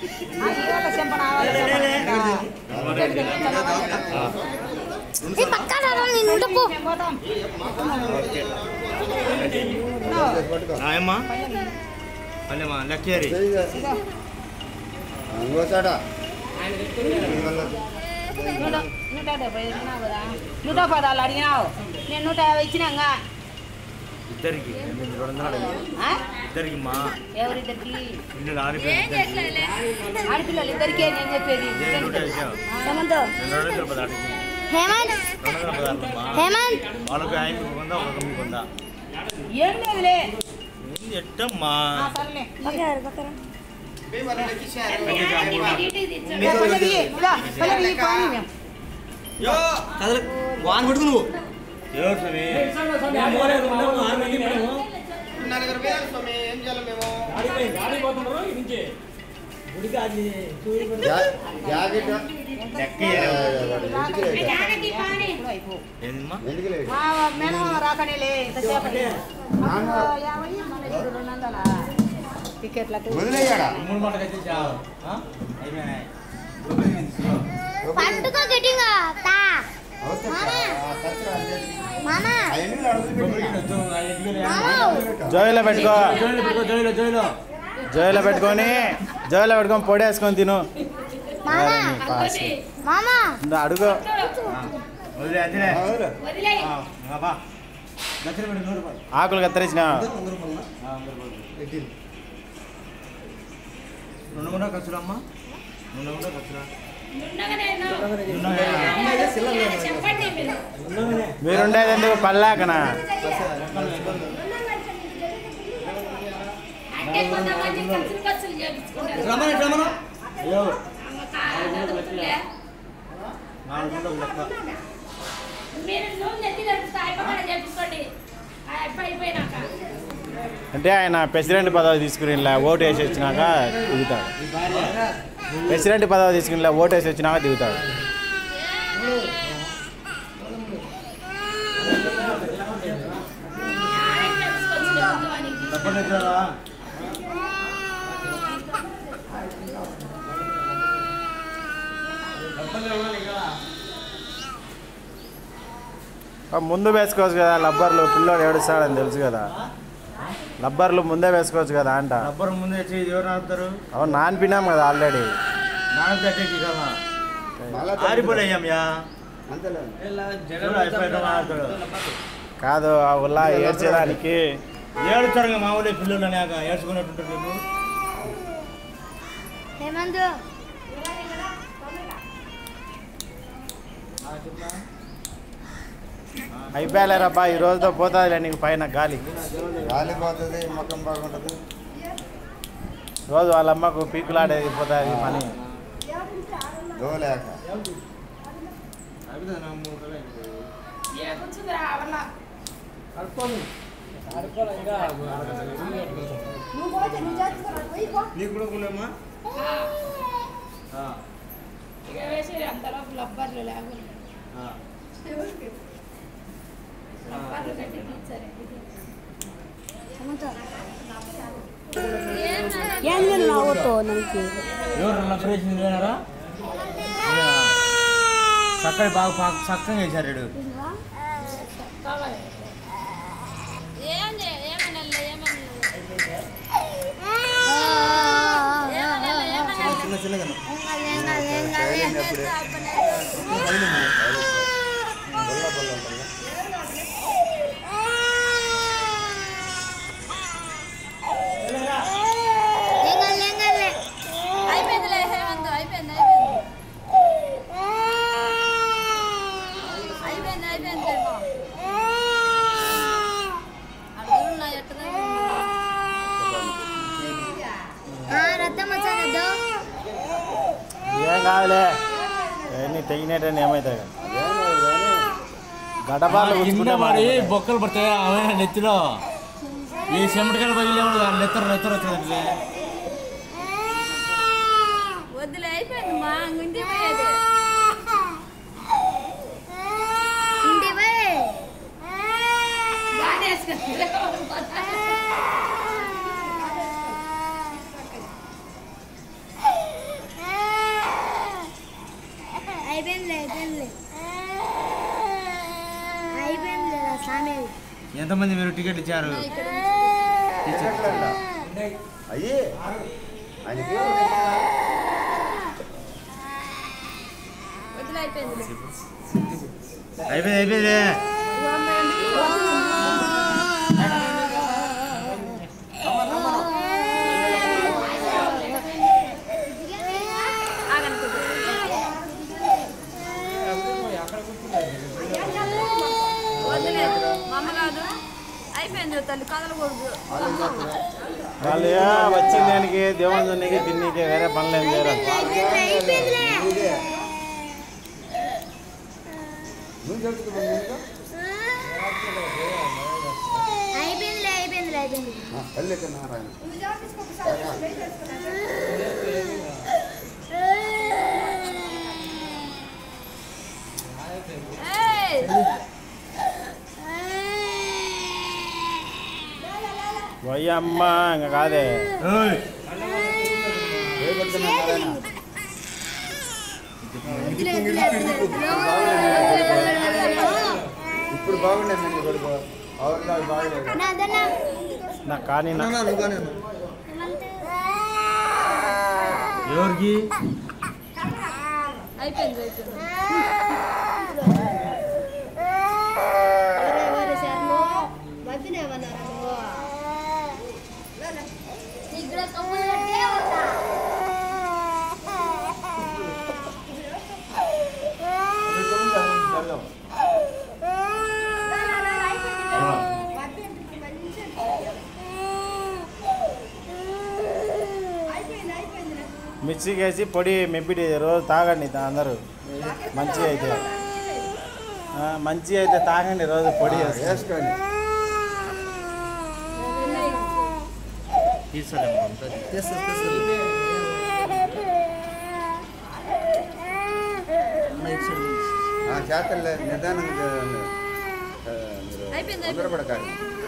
లక్కేరి 110 అడిగినావు నేను 150 ఇచ్చినాగా ఇద్దరికి ఇద్దరికి మా ఎవరిద్దరికి ఆడపిల్లలు ఇద్దరికే నేను చెప్పేది వాళ్ళకి ఆయనకుందా ఒక కమ్మికుందా ఏం లేదులే ఎట్టమ్మా వాన్ కొడుకు నువ్వు ఎవరు స్వామి ఏం చేయాలి మేము రాకనేలే టికెట్లకు జోయిలో పెట్టుకో జోయిలో పెట్టుకొని పొడేసుకొని తిను అడుగు ఆకులు కత్తిరించిన 2 ఖర్చులు అమ్మా 2 ఖర్చులా మీరుండేది ఎందుకు పల్లాకనా అంటే ఆయన ప్రెసిడెంట్ పదవి తీసుకుని ఓటు వేసి వచ్చినాక దిగుతాడు ప్రెసిడెంట్ పదవి తీసుకుని ఓటు వేసి వచ్చినాక దిగుతాడు ముందు వేసుకోవచ్చు కదా లబ్బర్లు పిల్లోడు ఏడుస్తాడని తెలుసు కదా లబ్బర్లు ముందే వేసుకోవచ్చు కదా అంట లబ్బర్ ముందే ఎవరు అవును నానిపినాం కదా ఆల్రెడీ కాదు ఆ ఉల్లా ఏడ్చేదానికి ఏడుతారు మామూలు పిల్లలు అనేక ఏడ్చుకున్నట్టుంటారు అయిపోయాలేరబ్బా ఈ రోజుతో పోతుందిలే నీకు పైన గాలి పోతుంది మొక్కం బాగుంటుంది రోజు వాళ్ళ అమ్మకు పీకులాడేది పోతుంది పని చక్కగా బాగా చక్కగా వేశారు చిన్న చిన్నగా ఏం కాదులే ఎన్ని తెగినట్టని ఏమవుతాయి గడపాలు మరి బొక్కలు పడతాయి ఆమె నెత్తిలో ఈ చెమటకాయలు పగిలే నెత్తరు నెత్తరు వచ్చింది వద్దులే అయిపోయింది మా ఇంటి పోయేది ఇంటి పోయి ఎంతమంది మీరు టికెట్లు ఇచ్చారు? అయ్యి ఆయనకి అయిపోయింది. వాళ్ళు వచ్చిన దానికి దేవుని దున్నికి తిన్నీకి వేరే పనులు ఏం చేయరు. పోయమ్మ ఇంకా కాదే ఇప్పుడు బాగుండేది నాకు కానీ ఎవరికి అయిపోయింది. మిక్సీకి వేసి పొడి మెప్పిడి రోజు తాగండి అందరూ. మంచిగా అయితే తాగండి రోజు పొడి వేసుకోండి. చేతలే నిదానంగా తొందరపడకాలి.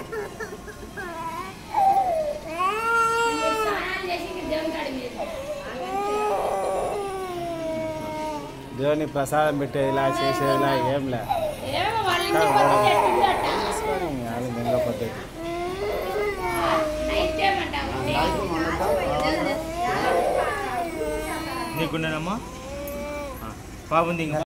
దేవుని ప్రసాదం పెట్టేది ఇలా చేసేదిలా ఏం లే పద్ధతి. నీకున్నానమ్మా పాపం